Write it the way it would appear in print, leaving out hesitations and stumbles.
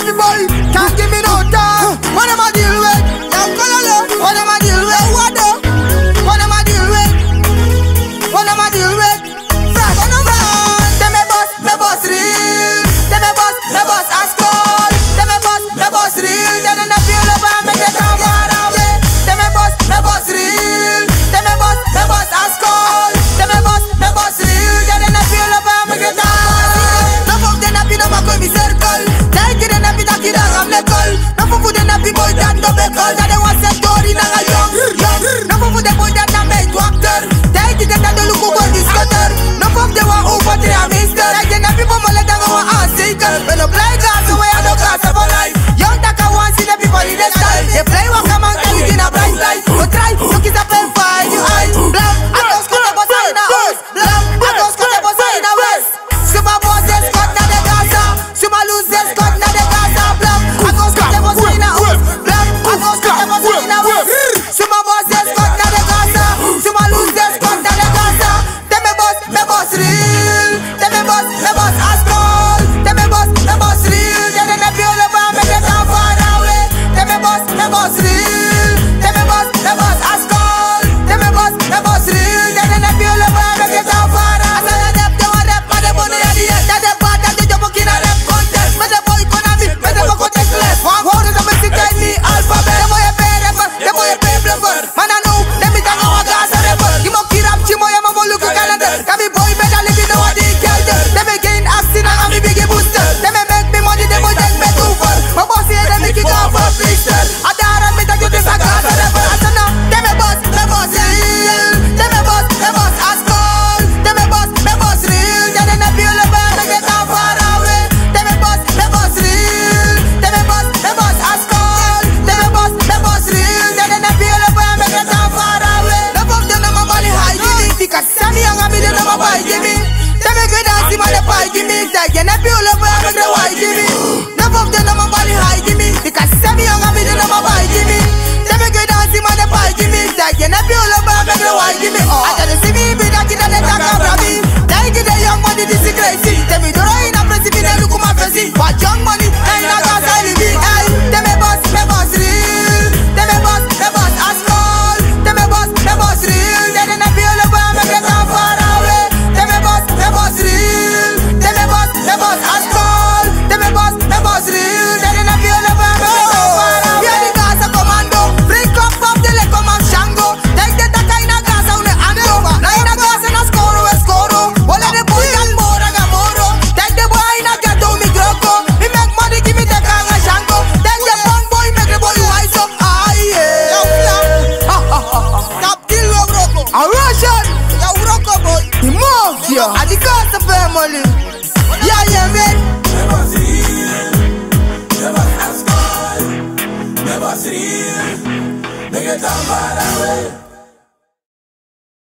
every boy can't give me no time. What am I deal with? What am I deal with? What do? What am I deal with? What am I deal with? Frag on the run. Tell me boss real. Tell me boss ask all. Tell me boss real. Then in the feel of I'm make it come far away. Tell me boss real. Tell me boss ask all. Tell me boss real. Then in the feel of I'm make it come far away. No fuck the nappy no ma me circle. Take it and nappy taki da am lekol. No fuck the nappy boy that no be call. That they want set story na young. No fuck the boy that na make actor. Take it and the look over this cutter. No fuck the one over the mister. Like the nappy for my let down our ass seeker. When no play glass away I no glass of life. Young taka want see the people in the style. They play walk a man carry in a bright light. But try look is a pen fire you eye. Blam I don't score the boss in a house. Blam I don't score the boss in a west. Super boss is cut na the Gaza. Super lose is cut na the Gaza. Blam I don't score the boss in a house. Blam I don't score the boss in a west. Super boss is cut na the Gaza. Super lose is cut na the Gaza. Tell me boss real. Tell me boss ask all. Tell me boss real. Then in the feel of I'm make it come far away. Tell me boss real. Tell me boss ask all. Tell me boss real. Then in the feel of I'm make it come far away. I said that don't rap, but the money at the end. That the part that the job in a rap contest. But the boy gonna be, but the boy gonna take less. One word is the message in the alphabet. The boy a pay rapper, the boy a pay bluffer. Man I know, let me tell you what Gaza rapper. You mo kirap chimo ya mo look at calendar. Kami boy better live in the what they calendar. They me gain action and me big booster. They me make me money, they boy take me too far. My boss here they make it go for blister. Adara me take you this a Gaza rapper. I said no, they me boss real. They me boss ask all. They me boss real. Then in the feel of I'm make it come far away. They me boss real. They me boss ask all. They me boss real. Then in the feel of I'm make it come far away. No fuck them no my body high give me. Because Sammy young and me they no my buy give me. They make good dance in my pie give me. Take in the feel of I'm make the white give me. No fuck them no my body high give me. Because Sammy young and me they no my buy give me. They make good dance in my pie give me. Take in the feel of I'm make the white give me. I just see me be that kid that they talk about me. Take it the young money this is crazy. Tell me don't I in a president they look at my face. But young money ain't not gonna sell me. Hey, tell me boss real. Tell me boss ask all. Tell me boss real. Then in the feel of I'm make it come far away. Tell me boss real. Tell me boss ask all. Tell me boss real. Then in the feel of I'm make it come far away. We are the Gaza commando. Break up the leg command Shango. Take the taka in a Gaza on the ando. Na in a Gaza na score. Wala the boy and more aga moro. Take the boy in a ghetto me groko. He make money give me the kanga Shango. Take the punk boy make the boy wise up. Ah yeah. Stop kill your Rocco. A Russian. Your Rocco boy. He moves you. At the Gaza family. Yeah man. Never ask all. Never see. Make it come far away.